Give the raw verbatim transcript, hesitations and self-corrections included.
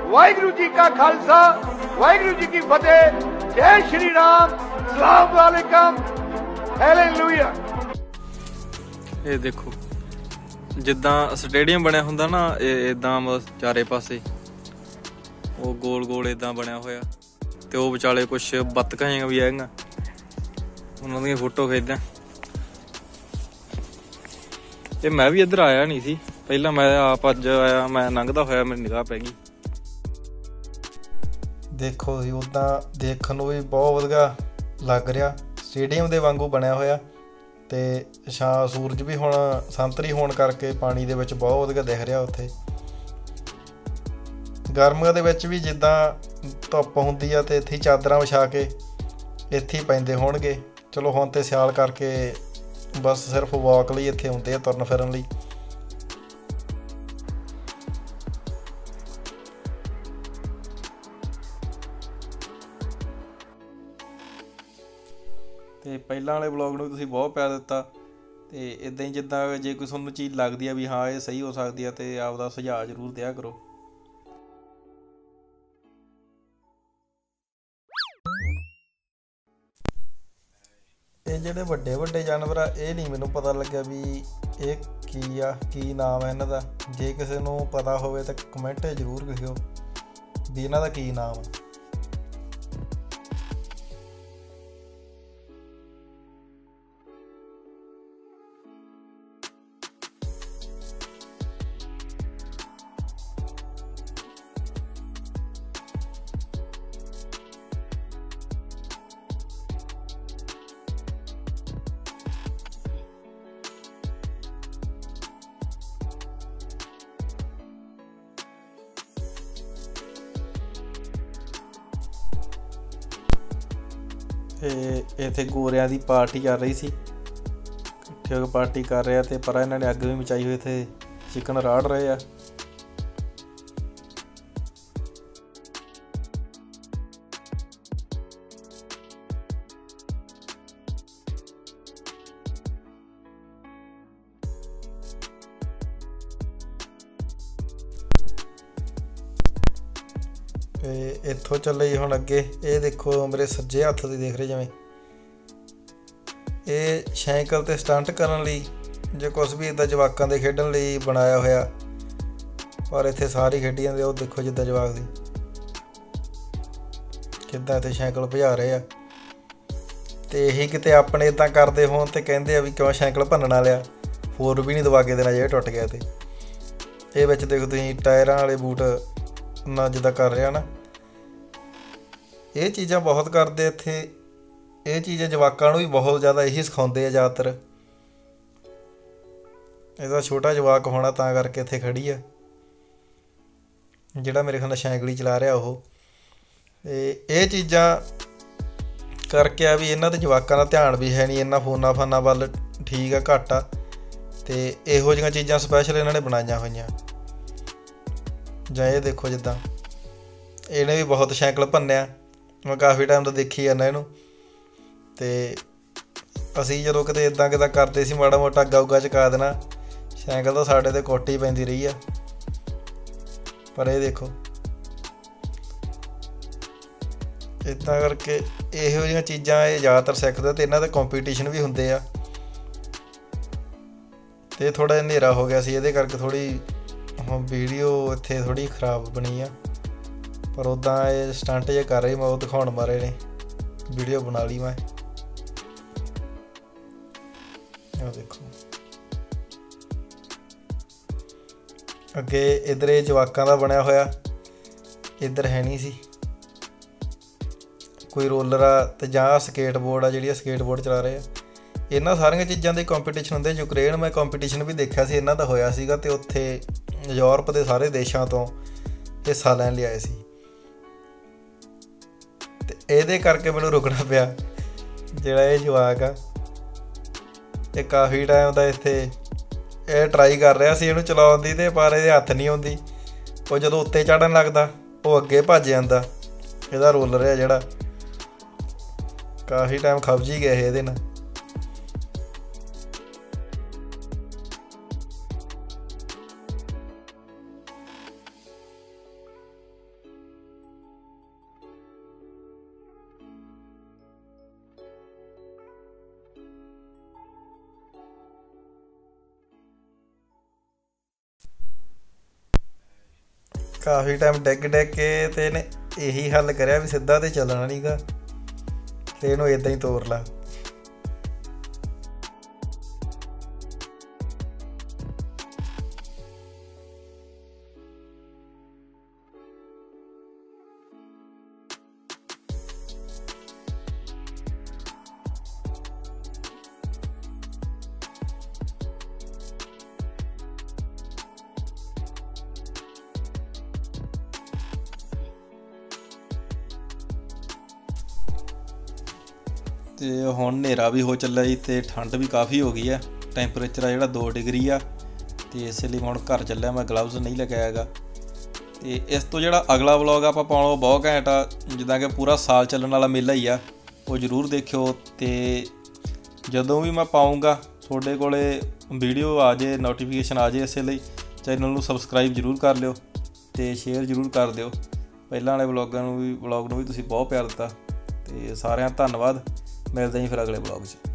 वाहिगुरू जी का खालसा वाहिगुरू जी की फतेह। जय श्री राम, सलाम वालेकुम, हालेलुया। ये देखो जिद्दां स्टेडियम बनया हुंदा ना, इदां चारे पासे वो गोल गोल इदां बनया होया ते वो विचाले कुछ बतकां भी हैगियां, उन्हां दी फोटो खिचदा। ये मैं भी इधर आया नहीं सी पहला, मैं आप अज आया, मैं लंघदा होया मेरी निगाह पै गई। देखो जी उदां देखण नूं भी बहुत वधिया लग रहा, स्टेडियम दे वांगू बनया होया ते छां सूरज भी हुण संतरी होण करके पानी दे विच बहुत वधिया दिख रहा। उत्थे गर्मियां दे विच भी जिद्दां धुप्प हुंदी आ ते इत्थे चादरां विछा के इत्थे ही पैंदे होणगे। चलो हुण ते सियाल करके बस सिर्फ वॉक लई इत्थे हुंदे आ, तुरन फिरन लई। ਤੇ ਪਹਿਲਾਂ ਵਾਲੇ ਵਲੌਗ ਨੂੰ ਤੁਸੀਂ ਬਹੁਤ ਪਿਆਰ ਦਿੱਤਾ ਤੇ ਇਦਾਂ ਹੀ ਜਿੱਦਾਂ ਜੇ ਕੋਈ ਤੁਹਾਨੂੰ ਚੀਜ਼ ਲੱਗਦੀ ਆ ਵੀ ਹਾਂ ਇਹ ਸਹੀ ਹੋ ਸਕਦੀ ਆ ਤੇ ਆਪਦਾ ਸੁਝਾਅ ਜ਼ਰੂਰ ਦਿਆ ਕਰੋ। ਇਹ ਜਿਹੜੇ ਵੱਡੇ ਵੱਡੇ ਜਾਨਵਰ ਆ ਇਹ ਨਹੀਂ ਮੈਨੂੰ ਪਤਾ ਲੱਗਿਆ ਵੀ ਇਹ ਕੀ ਆ, ਕੀ ਨਾਮ ਹੈ ਇਹਨਾਂ ਦਾ। ਜੇ ਕਿਸੇ ਨੂੰ ਪਤਾ ਹੋਵੇ ਤਾਂ ਕਮੈਂਟ ਜ਼ਰੂਰ ਲਿਖਿਓ ਵੀ ਇਹਨਾਂ ਦਾ ਕੀ ਨਾਮ ਆ। ਇੱਥੇ ਗੋਰਿਆਂ ਦੀ ਪਾਰਟੀ ਚੱਲ ਰਹੀ ਸੀ, ਇਕੱਠੇ ਹੋ ਕੇ ਪਾਰਟੀ ਕਰ ਰਹੇ ਆ ਤੇ ਪਰ ਇਹਨਾਂ ਨੇ ਅੱਗ ਵੀ ਮਚਾਈ ਹੋਈ, ਇੱਥੇ ਚਿਕਨ ਰਾੜ ਰਹੇ ਆ। ਤੇ ਇੱਥੋਂ ਚੱਲੇ ਜੀ ਹੁਣ ਅੱਗੇ। ਇਹ ਦੇਖੋ ਮੇਰੇ ਸੱਜੇ ਹੱਥ ਦੀ ਦੇਖ ਰਹੇ ਜਿਵੇਂ ਇਹ ਸਾਈਕਲ ਤੇ ਸਟੰਟ ਕਰਨ ਲਈ ਜੇ ਕੁਛ ਵੀ ਇੱਦਾਂ ਜਵਾਕਾਂ ਦੇ ਖੇਡਣ ਲਈ ਬਣਾਇਆ ਹੋਇਆ, ਪਰ ਇੱਥੇ ਸਾਰੇ ਖੇਡੀ ਜਾਂਦੇ। ਉਹ ਦੇਖੋ ਜਿੱਦਾਂ ਜਵਾਕ ਦੀ ਕਿੱਦਾਂ ਇੱਥੇ ਸਾਈਕਲ ਭਜਾ ਰਹੇ ਆ ਤੇ ਇਹੀ ਕਿਤੇ ਆਪਣੇ ਇੱਦਾਂ ਕਰਦੇ ਹੋਣ ਤੇ ਕਹਿੰਦੇ ਆ ਵੀ ਕਿਉਂ ਸਾਈਕਲ ਭੰਨਣਾ ਲਿਆ, ਹੋਰ ਵੀ ਨਹੀਂ ਦਵਾ ਕੇ ਦੇਣਾ ਜੇ ਟੁੱਟ ਗਿਆ। ਤੇ ਇਹ ਵਿੱਚ ਦੇਖੋ ਤੁਸੀਂ ਟਾਇਰਾਂ ਵਾਲੇ ਬੂਟ ਨਾ ਜਿੱਦਾਂ ਕਰ ਰਿਹਾ ਨਾ, ਇਹ ਚੀਜ਼ਾਂ ਬਹੁਤ ਕਰਦੇ ਇੱਥੇ। ਇਹ ਚੀਜ਼ਾਂ ਜਵਾਕਾਂ ਨੂੰ ਵੀ ਬਹੁਤ ਜ਼ਿਆਦਾ ਇਹੀ ਸਿਖਾਉਂਦੇ ਆ ਜ਼ਿਆਦਾਤਰ। ਇਹਦਾ ਛੋਟਾ ਜਵਾਕ ਹੋਣਾ ਤਾਂ ਕਰਕੇ ਇੱਥੇ ਖੜੀ ਆ, ਜਿਹੜਾ ਮੇਰੇ ਖਿਆਲ ਨਾਲ ਸਾਈਕਲ ਹੀ ਚਲਾ ਰਿਹਾ ਉਹ। ਤੇ ਇਹ ਚੀਜ਼ਾਂ ਕਰਕੇ ਆ ਵੀ ਇਹਨਾਂ ਦੇ ਜਵਾਕਾਂ ਦਾ ਧਿਆਨ ਵੀ ਹੈ ਨਹੀਂ, ਇਹਨਾਂ ਫੋਨਾਂ ਫਾਨਾਂ ਵੱਲ ਠੀਕ ਆ ਘੱਟ ਆ। ਤੇ ਇਹੋ ਜਿਹੀਆਂ ਚੀਜ਼ਾਂ ਸਪੈਸ਼ਲ ਇਹਨਾਂ ਨੇ ਬਣਾਈਆਂ ਹੋਈਆਂ। ਜਾਂ ਇਹ ਦੇਖੋ ਜਿੱਦਾਂ ਇਹਨੇ ਵੀ ਬਹੁਤ ਸਾਈਕਲ ਭੰਨਿਆ, ਮੈਂ ਕਾਫੀ ਟਾਈਮ ਤੋਂ ਦੇਖੀ ਜਾਂਦਾ ਇਹਨੂੰ। ਤੇ ਅਸੀਂ ਜਦੋਂ ਕਿਤੇ ਇੱਦਾਂ ਕਿੱਦਾਂ ਕਰਦੇ ਸੀ ਮਾੜਾ ਮੋਟਾ ਅੱਗਾ ਉੱਗਾ ਚੁਕਾ ਦੇਣਾ, ਸਾਈਕਲ ਤਾਂ ਸਾਡੇ 'ਤੇ ਕੋਟੀ ਪੈਂਦੀ ਰਹੀ ਆ। ਪਰ ਇਹ ਦੇਖੋ ਇੱਦਾਂ ਕਰਕੇ ਇਹੋ ਜਿਹੀਆਂ ਚੀਜ਼ਾਂ ਇਹ ਜ਼ਿਆਦਾਤਰ ਸਿੱਖਦੇ ਅਤੇ ਇਹਨਾਂ ਦੇ ਕੰਪੀਟੀਸ਼ਨ ਵੀ ਹੁੰਦੇ ਆ। ਅਤੇ ਥੋੜ੍ਹਾ ਜਿਹਾ ਹਨੇਰਾ ਹੋ ਗਿਆ ਸੀ, ਇਹਦੇ ਕਰਕੇ ਥੋੜ੍ਹੀ ਹੁਣ ਵੀਡੀਓ ਇੱਥੇ ਥੋੜ੍ਹੀ ਖ਼ਰਾਬ ਬਣੀ ਆ। ਪਰ ਉੱਦਾਂ ਇਹ ਸਟੰਟ ਜਿਹੇ ਕਰ ਰਹੇ, ਮੈਂ ਉਹ ਦਿਖਾਉਣ ਮਾਰੇ ਨੇ ਵੀਡੀਓ ਬਣਾ ਲਈ ਮੈਂ। ਆਹ ਦੇਖੋ ਅੱਗੇ ਇੱਧਰ ਇਹ ਜਵਾਕਾਂ ਦਾ ਬਣਿਆ ਹੋਇਆ, ਇੱਧਰ ਹੈ ਨਹੀਂ ਸੀ ਕੋਈ ਰੋਲਰ ਆ ਅਤੇ ਜਾਂ ਸਕੇਟਬੋਰਡ ਆ, ਜਿਹੜੀ ਸਕੇਟਬੋਰਡ ਚਲਾ ਰਹੇ ਆ। ਇਹਨਾਂ ਸਾਰੀਆਂ ਚੀਜ਼ਾਂ ਦੇ ਕੰਪੀਟੀਸ਼ਨ ਹੁੰਦੇ। ਯੂਕਰੇਨ ਮੈਂ ਕੰਪੀਟੀਸ਼ਨ ਵੀ ਦੇਖਿਆ ਸੀ ਇਹਨਾਂ ਦਾ ਹੋਇਆ ਸੀਗਾ, ਅਤੇ ਉੱਥੇ ਯੂਰਪ ਦੇ ਸਾਰੇ ਦੇਸ਼ਾਂ ਤੋਂ ਹਿੱਸਾ ਲੈਣ ਲਈ ਆਏ ਸੀ। ਅਤੇ ਇਹਦੇ ਕਰਕੇ ਮੈਨੂੰ ਰੁਕਣਾ ਪਿਆ। ਜਿਹੜਾ ਇਹ ਜਵਾਕ ਆ ਇਹ ਕਾਫੀ ਟਾਈਮ ਦਾ ਇੱਥੇ ਇਹ ਟਰਾਈ ਕਰ ਰਿਹਾ ਸੀ ਇਹਨੂੰ ਚਲਾਉਣ ਦੀ, ਅਤੇ ਪਰ ਇਹਦੇ ਹੱਥ ਨਹੀਂ ਆਉਂਦੀ। ਉਹ ਜਦੋਂ ਉੱਤੇ ਚੜ੍ਹਨ ਲੱਗਦਾ ਉਹ ਅੱਗੇ ਭੱਜ ਜਾਂਦਾ। ਇਹਦਾ ਰੋਲਰ ਆ ਜਿਹੜਾ ਕਾਫੀ ਟਾਈਮ ਖਬਜ ਹੀ ਗਏ ਇਹਦੇ ਨਾਲ। ਕਾਫੀ ਟਾਈਮ ਡਿੱਗ ਡਿੱਗ ਕੇ ਤੇ ਇਹਨੇ ਇਹੀ ਹੱਲ ਕਰਿਆ ਵੀ ਸਿੱਧਾ ਤੇ ਚੱਲਣਾ ਨਹੀਂ ਗਾ ਤੇ ਇਹਨੂੰ ਇਦਾਂ ਹੀ ਤੋਰ ਲਾ। ਤੇ ਹੁਣ ਹਨੇਰਾ ਵੀ ਹੋ ਚੱਲਿਆ ਜੀ ਤੇ ਠੰਡ ਵੀ ਕਾਫੀ ਹੋ ਗਈ ਆ। ਟੈਂਪਰੇਚਰ ਆ ਜਿਹੜਾ ਦੋ ਡਿਗਰੀ ਆ ਤੇ ਇਸ ਲਈ ਹੁਣ ਘਰ ਚੱਲਿਆ। ਮੈਂ ਗਲਵਜ਼ ਨਹੀਂ ਲੈ ਕੇ ਆਇਆਗਾ। ਤੇ ਇਸ ਤੋਂ ਜਿਹੜਾ ਅਗਲਾ ਵਲੌਗ ਆਪਾਂ ਪਾਉਣਾ ਉਹ ਬਹੁਤ ਘੈਂਟ ਆ, ਜਿੱਦਾਂ ਕਿ ਪੂਰਾ ਸਾਲ ਚੱਲਣ ਵਾਲਾ ਮੇਲਾ ਹੀ ਆ, ਉਹ ਜ਼ਰੂਰ ਦੇਖਿਓ। ਤੇ ਜਦੋਂ ਵੀ ਮੈਂ ਪਾਊਂਗਾ ਤੁਹਾਡੇ ਕੋਲੇ ਵੀਡੀਓ ਆ ਜੇ, ਨੋਟੀਫਿਕੇਸ਼ਨ ਆ ਜੇ, ਇਸੇ ਲਈ ਚੈਨਲ ਨੂੰ ਸਬਸਕ੍ਰਾਈਬ ਜ਼ਰੂਰ ਕਰ ਲਿਓ ਤੇ ਸ਼ੇਅਰ ਜ਼ਰੂਰ ਕਰ ਦਿਓ। ਪਹਿਲਾਂ ਵਾਲੇ ਵਲੌਗਾਂ ਨੂੰ ਵੀ ਵਲੌਗ ਨੂੰ ਵੀ ਤੁਸੀਂ ਬਹੁਤ ਪਿਆਰ ਦਿੱਤਾ ਤੇ ਸਾਰਿਆਂ ਦਾ ਧੰਨਵਾਦ। ਮਿਲਦੇ ਹਾਂ ਫਿਰ ਅਗਲੇ ਵਲੌਗ 'ਚ।